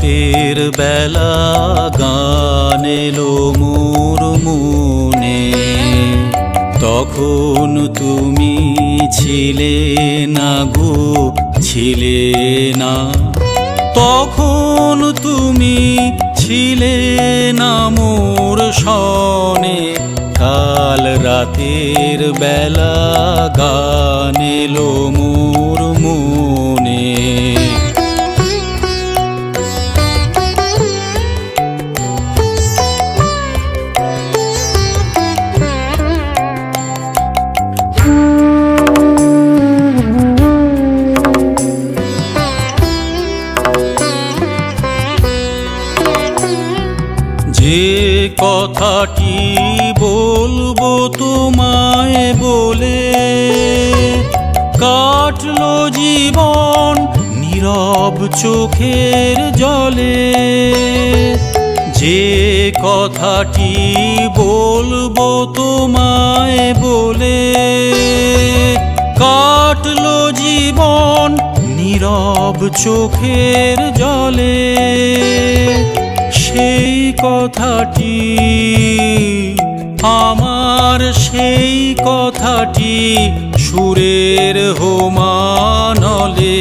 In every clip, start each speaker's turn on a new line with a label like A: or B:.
A: রাতের বেলা গান এলো মোর মনে। তখন তুমি ছিলে না গো, ছিলে না। তখন তুমি ছিলে না মোর সনে। কাল রাতের বেলা গান এলো মোর মনে। যে কথাটি বলবো তোমায় বলে, কাটলো জীবন নীরব চোখের জলে। যে কথাটি বলবো তোমায় বলে, কাটলো জীবন নীরব চোখের জলে। সেই কথাটি আমার, সেই কথাটি সুরের হোমানলে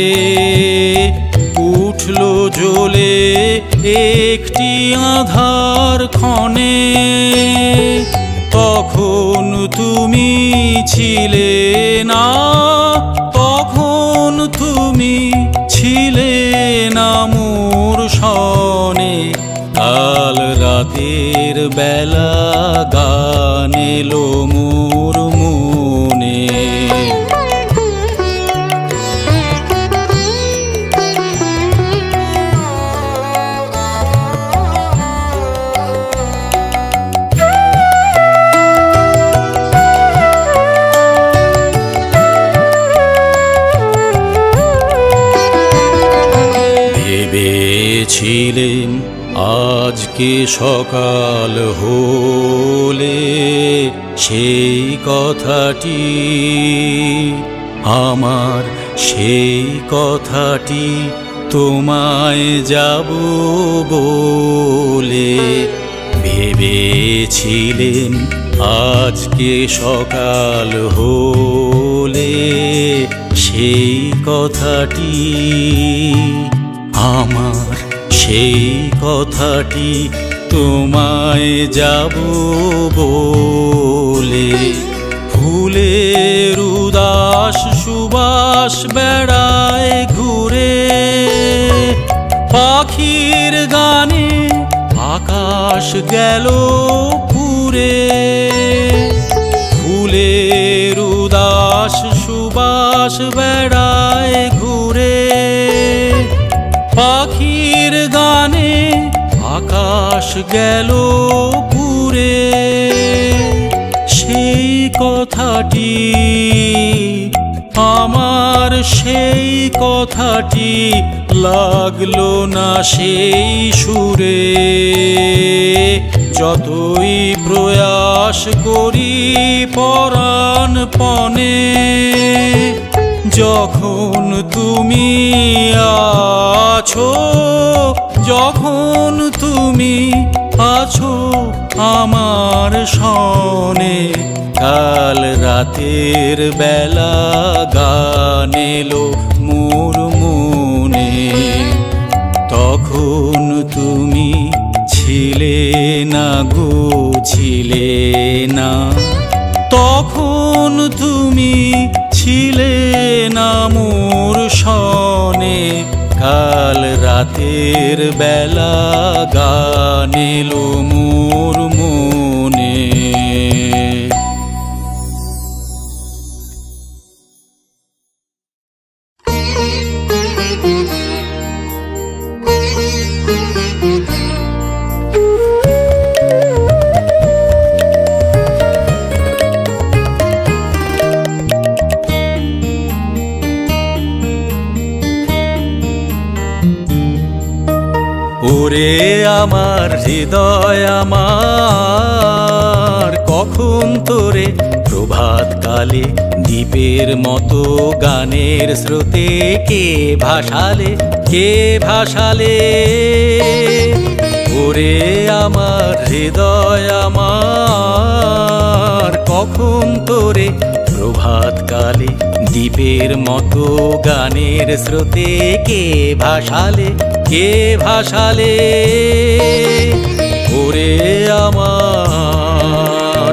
A: উঠলো জ্বলে একটি আধার ক্ষণে। তখন তুমি ছিলে না, তখন তুমি ছিলে না মোর সনে। কাল রাতের বেলা গান এলো মোর মনে। ভেবেছিলেন আজকে সকাল হলে সেই কথাটি আমার, সেই কথাটি তোমায় যাব বলে। ভেবেছিলেন আজকে সকাল হলে সেই কথাটি আমার, সেই কথাটি তোমায় যাব বলে। ফুলের উদাস সুবাস বেড়ায় ঘুরে, পাখির গানে আকাশ গেল পুরে। ফুলের উদাস সুবাস বেড়ায় ঘুরে, পাখির গানে আকাশ গেল পুরে। সেই কথাটি আমার, সেই কথাটি লাগলো না সেই সুরে। যতই প্রয়াস করি পরাণপণে, যখন তুমি আছো, যখন তুমি আছো আমার সনে। কাল রাতের বেলা গান এলো মোর মনে। তখন তুমি ছিলে না গো, ছিলে না। তখন তুমি ছিলে না মোর সনে। কাল রাতের বেলা গান এলো মোর মনে। ওরে আমার হৃদয় আমার, কখন তোরে প্রভাতকালে দ্বীপের মতো গানের স্রোতে কে ভাসালে, কে ভাসালে ওরে আমার হৃদয় আমার, কখন তোরে প্রভাতকালে দ্বীপের মতো গানের স্রোতে কে ভাসালে, কে ভাসালে ওরে আমার।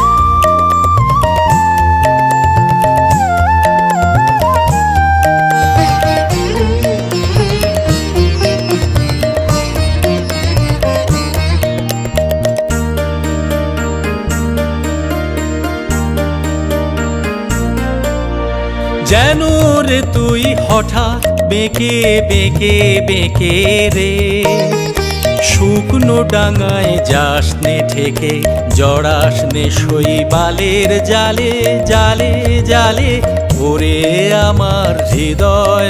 A: যেন রে তুই হঠাৎ বেঁকে বেঁকে বেঁকে রে, শুকনো ডাঙায় যাসনে ঠেকে জড়াসনে শৈবালের জালে জালে জালে ওরে আমার হৃদয়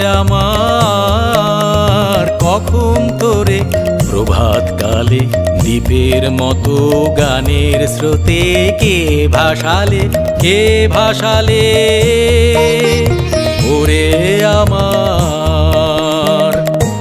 A: আমার, কখন তোরে প্রভাতকালে দ্বীপের মতো গানের স্রোতে কে ভাসালে, কে ভাসালে ওরে আমার।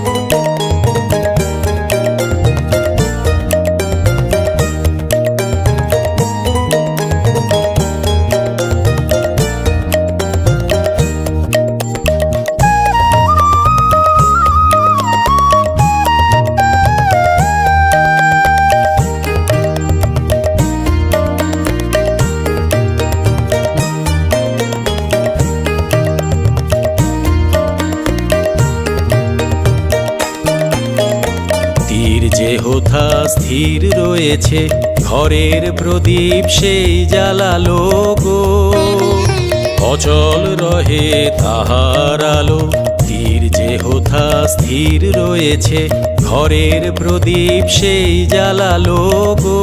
A: যেহথা স্থির রয়েছে ঘরের প্রদীপ সেই জ্বালালো গো, অচল রহে তাহার আলো। তীর যেহথা স্থির রয়েছে ঘরের প্রদীপ সেই জ্বালালো গো,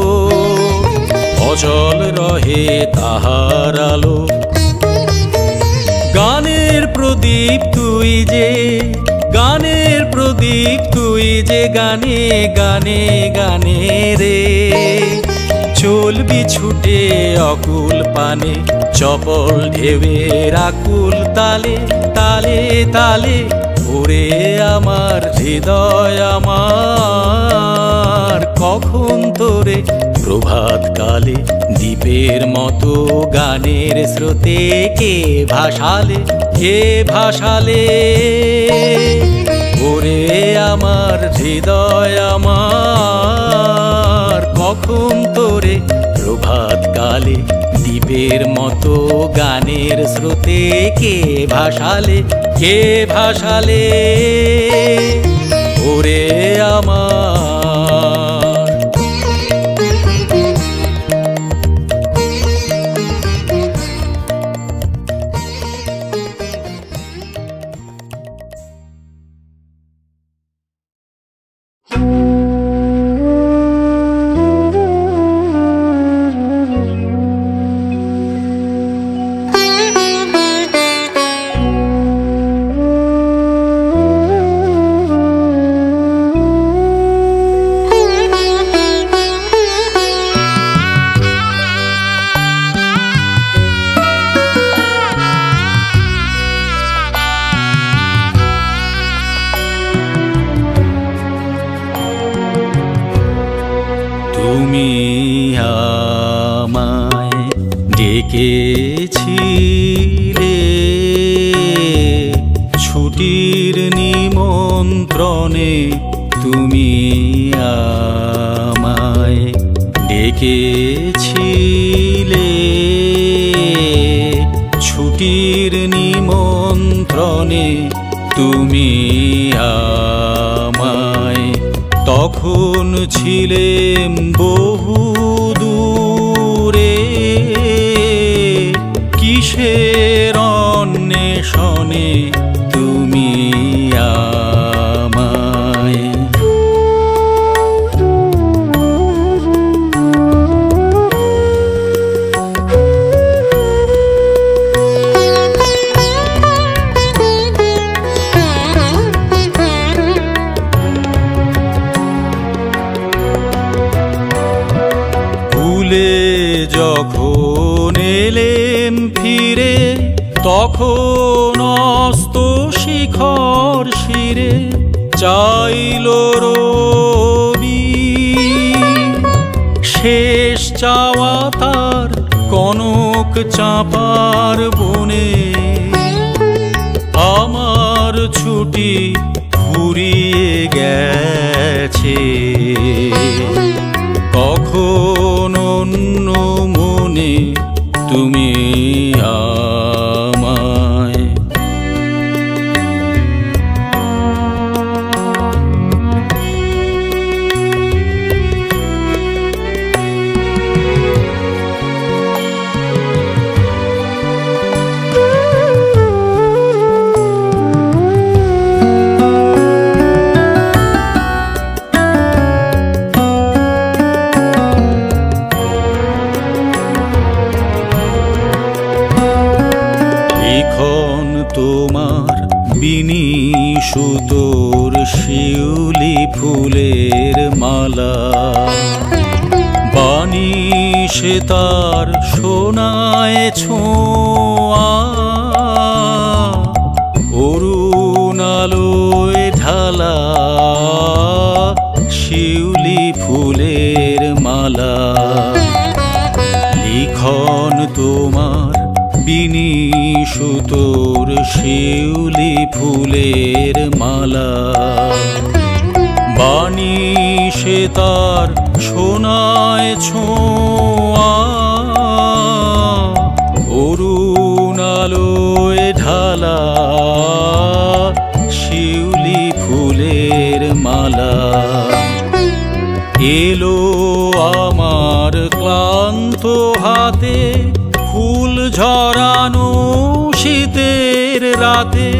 A: অচল রহে তাহার আলো। গানের প্রদীপ তুই যে, গানের প্রদীপ তুই যে গানে গানে গানে রে, চলবি ছুটে অকুল পানে চপল ঢেউয়ের আকুল তালে তালে তালে ওরে আমার হৃদয় আমার, কখন তোরে প্রভাতকালে দ্বীপের মতো গানের স্রোতে কে ভাসালে, কে ভাসালে ওরে আমার হৃদয় আমার, কখন তোরে প্রভাতকালে দ্বীপের মতো গানের স্রোতে কে ভাসালে, কে ভাসালে ওরে আমার। তুমি আমায় ডেকেছিলে ছুটির নিমন্ত্রণে, তুমি আমায় ডেকেছিলে ছুটির নিমন্ত্রণে, তুমি আমায় তখন ছিলেম বহু দূরে, কিসের অন্বেষণে তুমি আমায়। যখন এলে তখন অস্ত শিখর শিরে চাইল রবি, শেষ চাওয়া তার কনক চাঁপার বনে। আমার ছুটি ফুরিয়ে গেছে, কখন অন্য মনে তুমি আমায়। তোমার বিনিশুতোর শিউলি ফুলের মালা, বাণী সে তার সোনায় ছোঁয়া, অরুণ আলোয় ঢালা শিউলি ফুলের মালা। লিখন তোমার বিনিশুতোর শিউলি ফুলের মালা, বাণী সে তার সোনায় ছোঁয়া, অরুণ আলোয় ঢালা শিউলি ফুলের মালা। এলো আমার ক্লান্ত হাতে ফুল ঝরানো শীতের রাতে,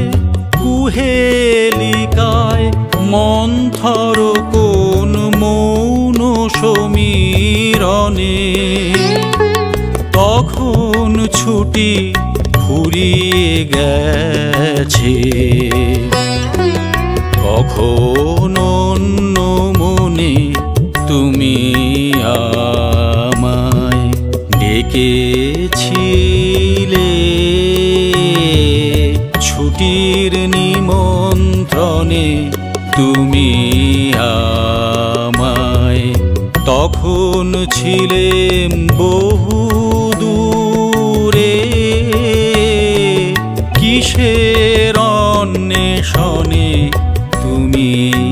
A: কুহেলিকায় মন্থর কোন মৌন সমীরণে। তখন ছুটি ফুরিয়ে গেছে, কখন অন্য মনে তুমি আমায় ডেকেছিলে। ছুটির নিমন্ত্রণে তুমি আমায়, তখন ছিলেম বহু দূরে। কিসের অন্বেষণে তুমি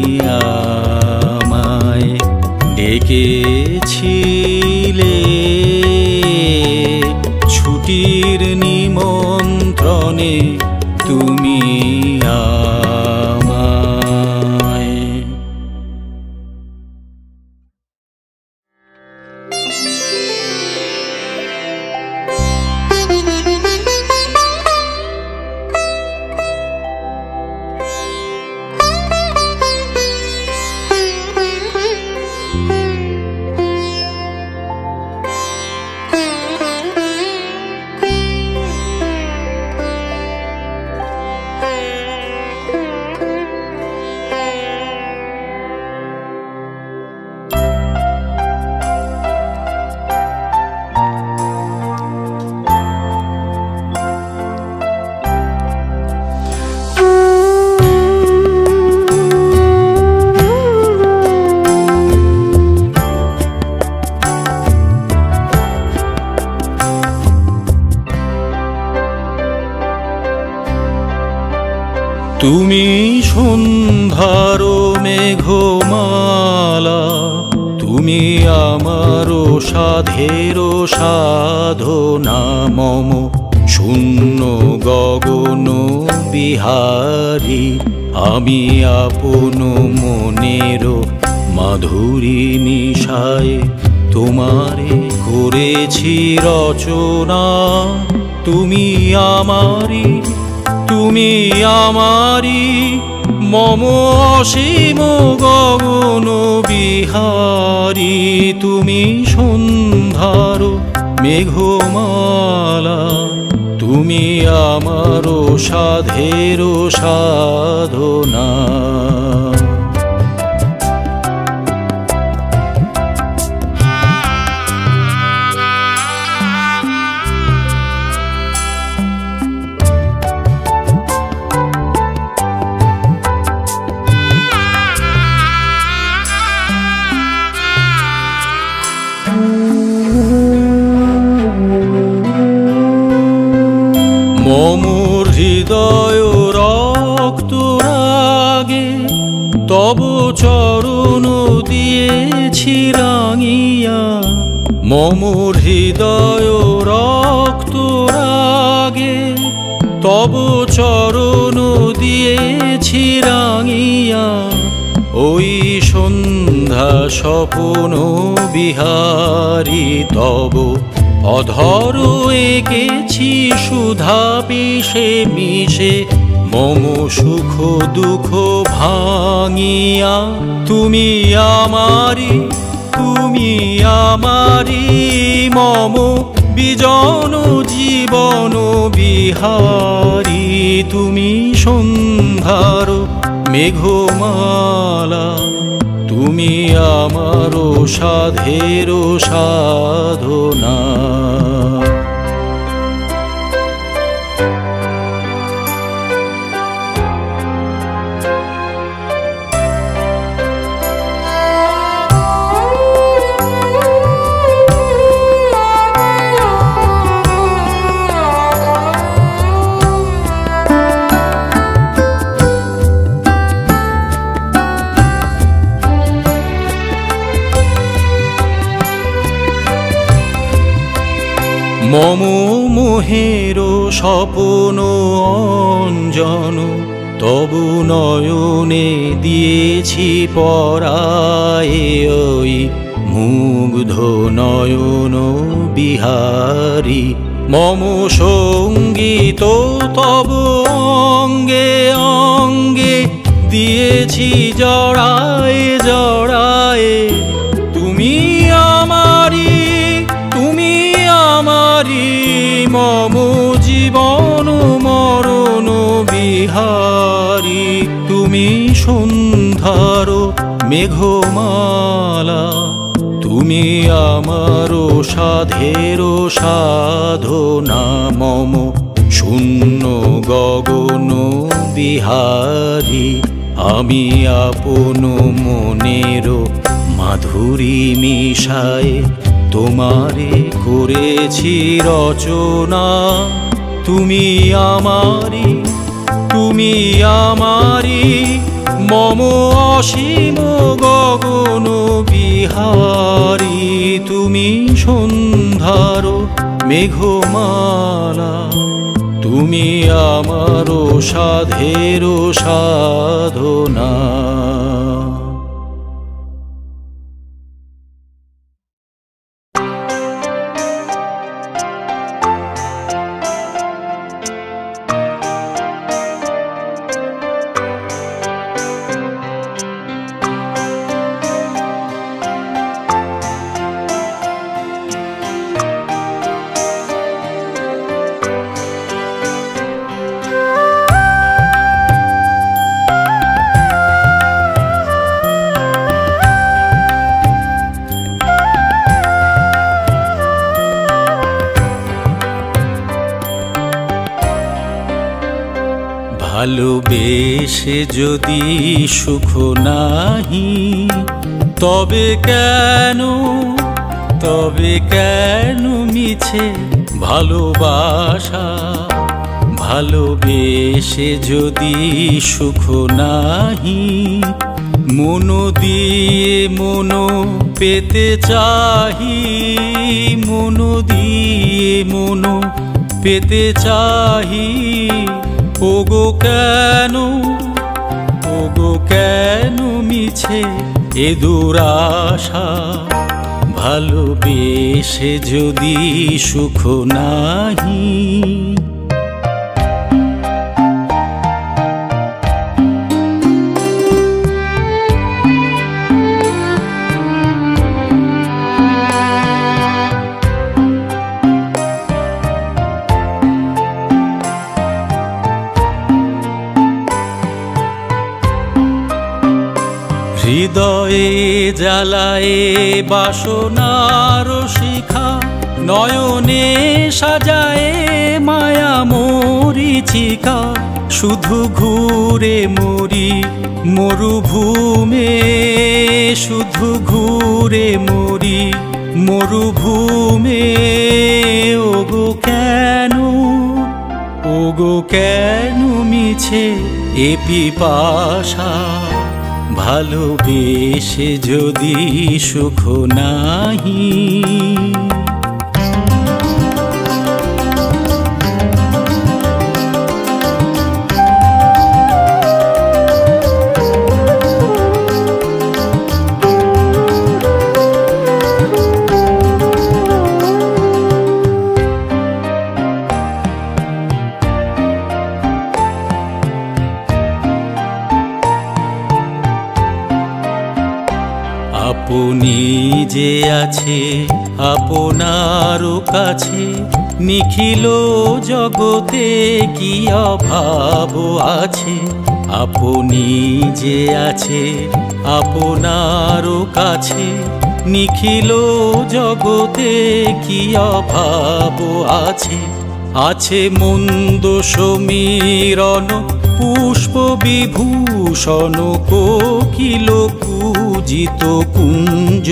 A: আমায় ডেকেছিলে। ছুটির নিমন্ত্রণে তুমি আমায়। তুমি সন্ধ্যার মেঘমালা, তুমি আমারও সাধের সাধনা। মম শূন্য গগন বিহারী, আমি আপন মনের মাধুরী মিশায় তোমারে করেছি রচনা। তুমি আমারি, তুমি আমারি, মম অসীম গগন বিহারী। তুমি সন্ধ্যার মেঘমালা, তুমি আমারও সাধের সাধনা। হৃদয় রক্ত রাগে তব চরণ দিয়েছি রাঙিয়া। মম হৃদয় রক্ত রাগে তব চরণ দিয়েছি রাঙিয়া। ওই সন্ধ্যা স্বপ্ন বিহারী তব অধর এঁকেছি সুধা পিষে মিশে মম সুখ দুঃখ ভাঙিয়া। তুমি আমারি মম বিজন জীবন বিহারী। তুমি সন্ধ্যার মেঘমালা, তুমি আমার সাধের সাধনা। মম মোহের স্বপ্ন অঞ্জন তবু নয়নে দিয়েছি পরায়ে। ওই মুগ্ধ নয়ন বিহারী মম সঙ্গীত তব অঙ্গে অঙ্গে দিয়েছি জড়ায়ে জড়ায়ে। তুমি আমারি মম জীবন মরণ বিহারী। তুমি সন্ধ্যার মেঘমালা, তুমি আমার সাধের সাধনা। মম শূন্য গগন বিহারী আমি আপন মনের মাধুরী মিশায়ে তোমারে করেছি রচনা। তুমি আমারি মম অসীম গগন বিহারী। তুমি সন্ধ্যার মেঘমালা, তুমি আমার সাধের সাধনা। ভালোবেসে যদি সুখ নাহি তবে কেন মিছে ভালোবাসা। ভালোবেসে যদি সুখ নাহি মন দিয়ে মন পেতে চাহি। মন দিয়ে মন পেতে চাহি। ওগো কেন মিছে এ দুরাশা। ভালোবেসে যদি সুখ নাহি হৃদয়ে জ্বালায়ে বাসনার শিখা। নয়নে সাজায়ে মায়া মরিচিকা। শুধু ঘুরে মরি মরুভূমে। শুধু ঘুরে মরি মরুভূমে। ওগো কেন মিছে এ পিপাসা, ভালোবেসে যদি সুখ নাহি। আপনি যে আছে আপনার কাছে, নিখিল জগতে কি অভাব আছে। আপনি যে আছে আপনার কাছে, নিখিল জগতে কি অভাব আছে। আছে মন্দ সমীরণ পুষ্প বিভূষণ, কোকিল পূজিত কুঞ্জ।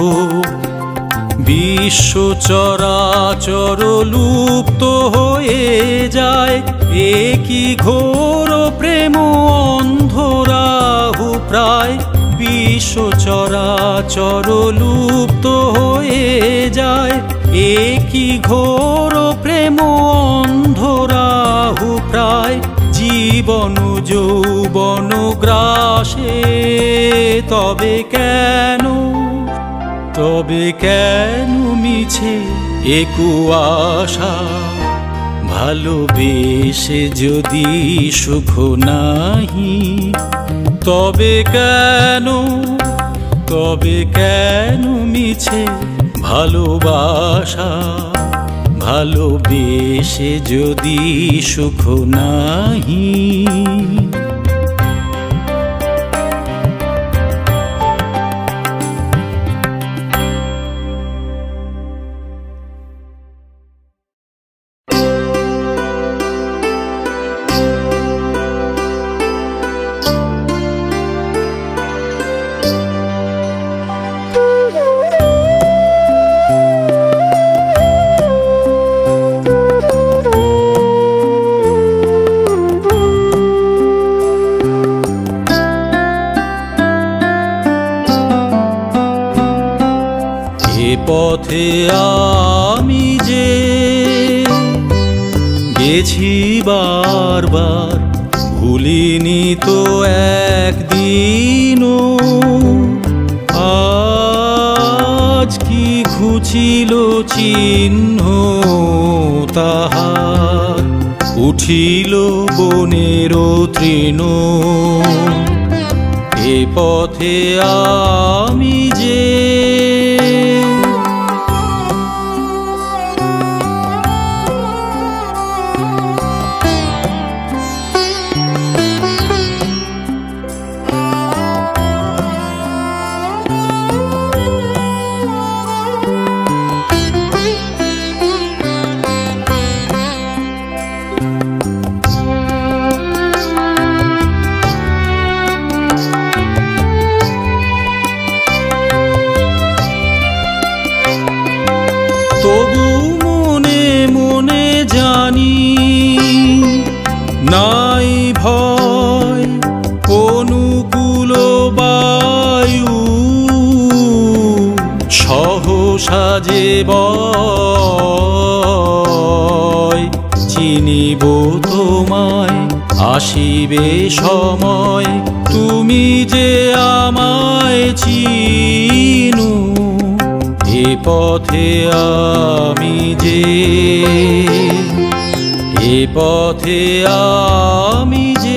A: বিশ্ব চরাচর লুপ্ত হয়ে যায়, এ কি ঘোর প্রেম অন্ধরাহু প্রায়। বিশ্ব চরাচর লুপ্ত হয়ে যায়, এ কি ঘোর প্রেম অন্ধরাহু প্রায়। জীবন যৌবন গ্রাসে তবে কেন, তবে কেন মিছে এ কুয়াশা, ভালোবেসে যদি সুখ নাহি। তবে কেন, তবে কেন মিছে ভালোবাসা, ভালোবেসে যদি সুখ নাহি। পথে আমি যে গেছি বারবার, ভুলিনি তো একদিনও। আজ কি ঘুচিল চিহ্ন তাহার, উঠিল বনের তৃণ। এ পথে আমি যে তবু মনে মনে জানি, নাই ভয় অনুকূল বায়ু। সহসা যে বয়, চিনিব তোমায় আসিবে সময়। তুমি যে আমায় চিনো, এ পথে আমি যে, এ পথে আমি যে।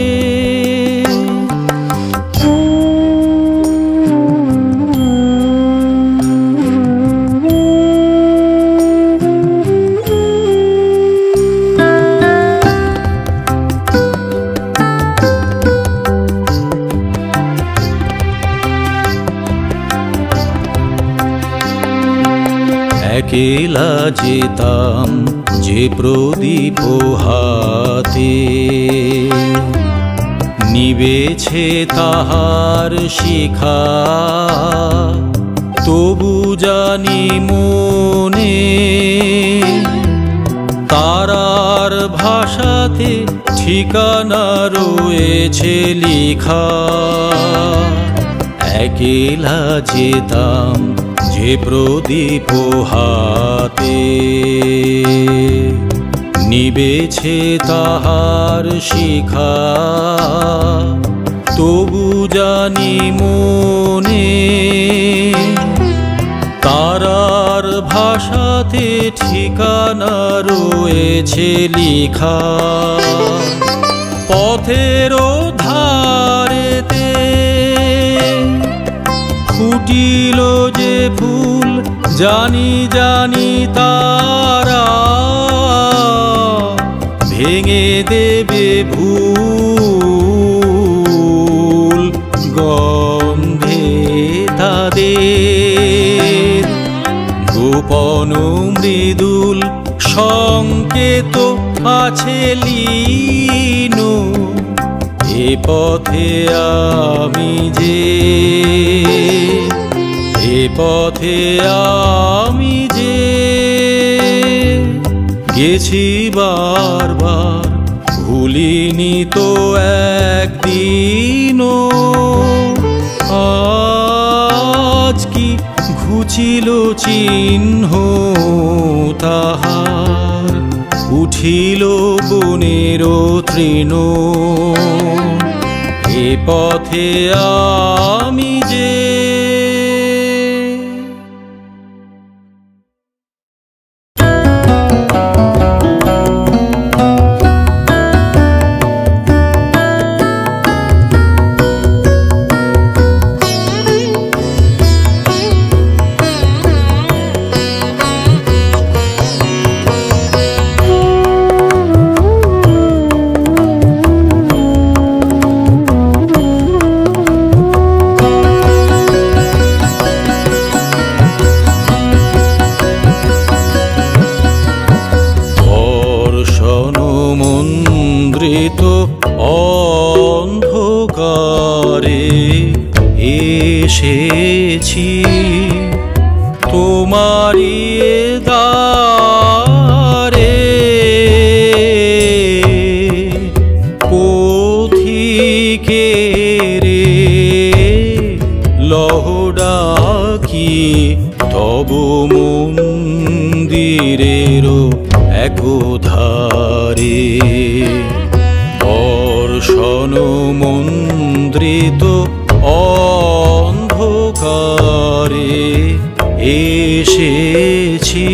A: একেলা যেতাম যে প্রদীপ হাতে, নিবেছে তাহার শিখা। তবু জানি মনে তারার ভাষাতে ঠিকানা রয়েছে লিখা। একেলা যেতাম যে প্রদীপ হাতে, নিবেছে তাহার শিখা। তবু জানি মনে তারার ভাষাতে ঠিকানা রয়েছে লিখা। পথের ধারেতে ফুটিল যে ফুল, জানি জানি তারা ভেঙে দেবে ভুল। গন্ধে তাদের গোপন মৃদুল সংকেত আছে লীন। এ পথে আমি যে, এ পথে আমি যে গেছি বারবার, ভুলিনি তো একদিনও। আজ কি ঘুচিল চিহ্ন তাহার, উঠিল বনের তৃণ। এ পথে আমি যে। অন্ধকারে এসেছি তোমারি দ্বারে, পথিকের লহ ডাকি তব মন্দিরের একধারে। দর্শন মন্দ্রিত অন্ধকারে এসেছি।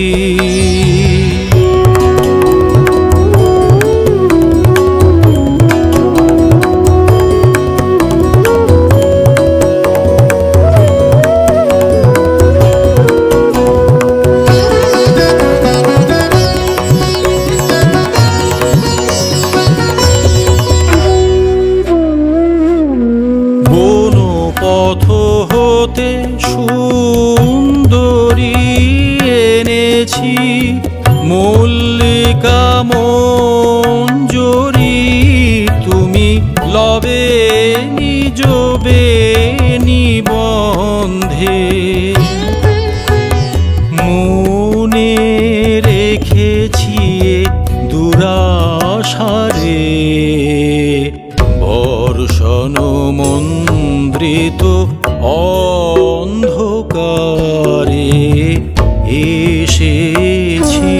A: সুন্দরী এনেছি মল্লিকা মঞ্জরি, তুমি লবে নিজ নিবন্ধে। মনে রেখেছি দুরাশারে, বর্ষণ মন্দ্রিত অন্ধকারে এসেছি।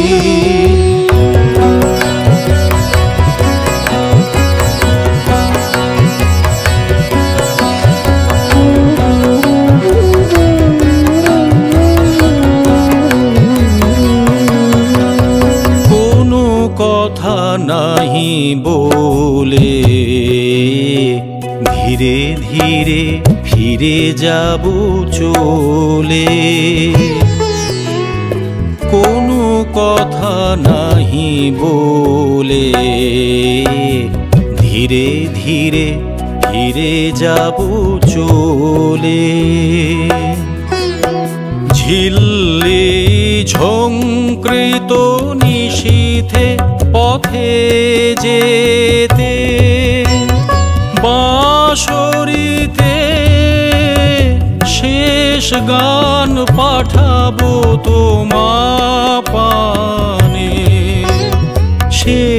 A: কোনো কথা নাহি বলে ধীরে ধীরে ফিরে যাব চলে। কোনো কথা নাহি বলে ধীরে ধীরে ফিরে যাব চলে। ঝিল্লি ঝঙ্কৃত নিশীথে পথে যেতে, বাঁশরীতে শেষ গান পাঠাবো তোমা পানে।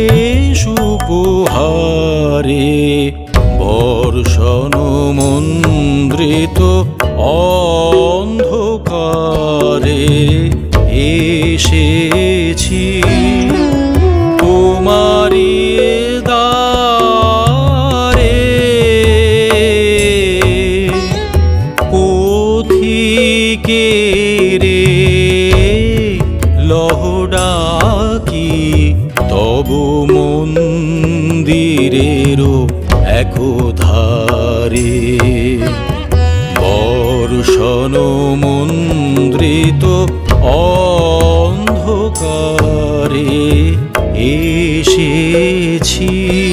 A: ধারে বর্ষণ মন্দ্রিত অন্ধকারে এসেছি তোমারি দ্বারে পথিকের লহডাকি তব মন্দিরেরও একধারে বর্ষণ মন্দ্রিত অন্ধকারে এসেছি।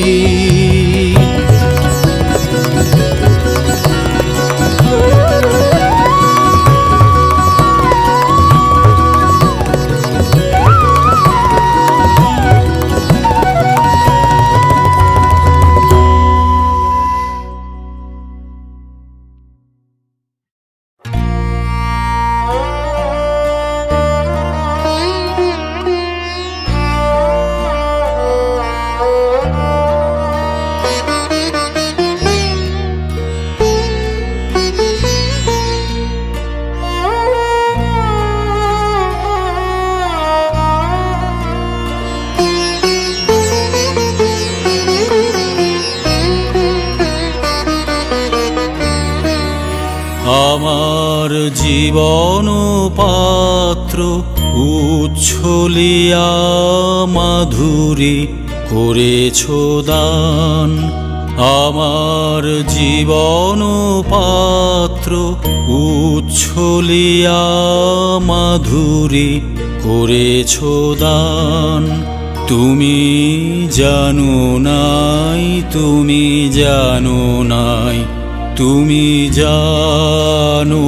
A: আমার জীবন পাত্র উচ্ছলিয়া মাধুরী করেছ দান। আমার জীবন পাত্র উচ্ছলিয়া মাধুরী করেছ দান। তুমি জানো নাই, তুমি জানো নাই, তুমি জানো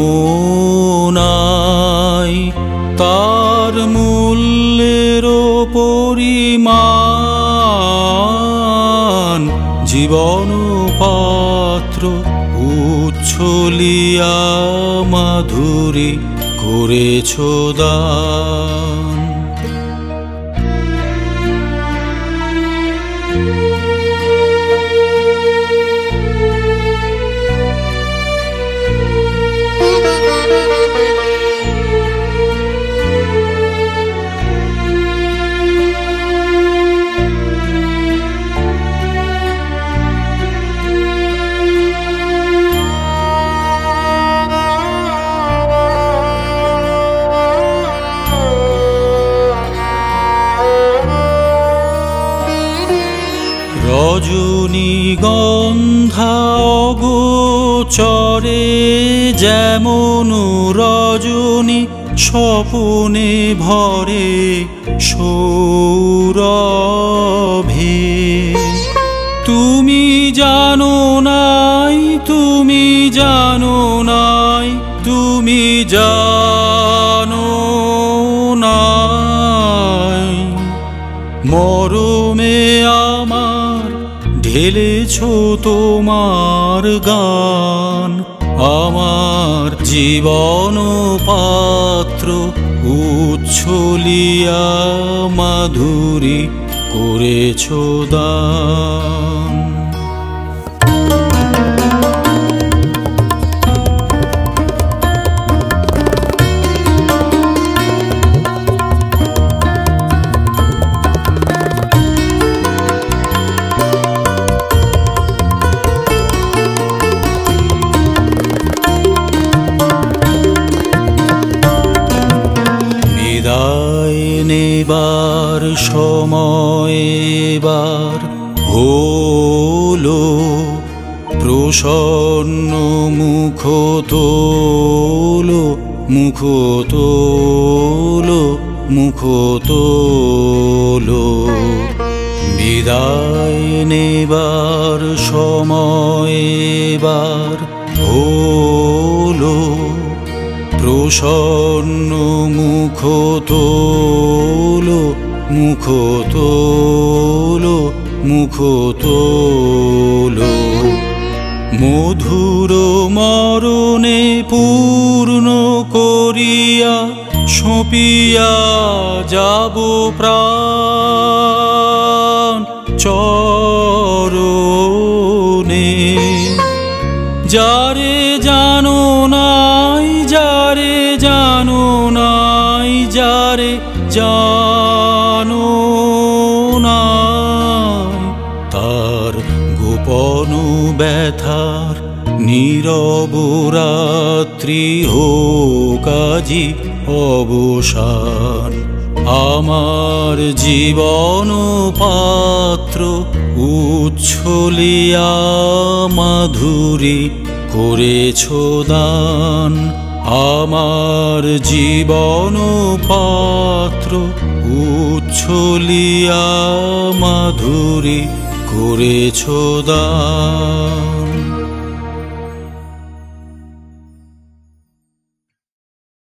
A: নাই তার মূল্যের পরিমাণ। জীবন পাত্র উচ্ছলিয়া মাধুরী করেছ দান। রজনীগন্ধা অগোচরে যেমন রজনী স্বপনে ভরে সৌরভে। তুমি জানো নাই, তুমি জানো নাই, তুমি জানো নাই মরমে আমার ঢেলেছ তোমার গান। আমার জীবন পাত্র উচ্ছলিয়া মাধুরী করেছ দান। নেবার সময় এবার হলো, প্রসন্ন মুখ তোলো, মুখ তোলো, মুখ তোলো। বিদায় নেবার সময় এবার হলো, প্রসন্ন মুখ তোলো, মুখ তোলো, মুখ তোলো। মধুর মরণে পূর্ণ করিয়া সঁপিয়া যাব প্রাণ। গোপন ব্যথার নীরব রাত্রি হোক আজি অবসান। আমার জীবন পাত্র উচ্ছলিয়া মাধুরী করেছ দান। আমার জীবন পাত্র উচ্ছলিয়া মাধুরী করেছ দান।